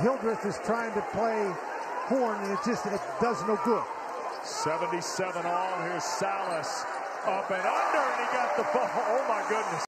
Hildreth is trying to play Horn, and it does no good. 77 all. Here's Sallis up and under, and he got the ball. Oh, my goodness.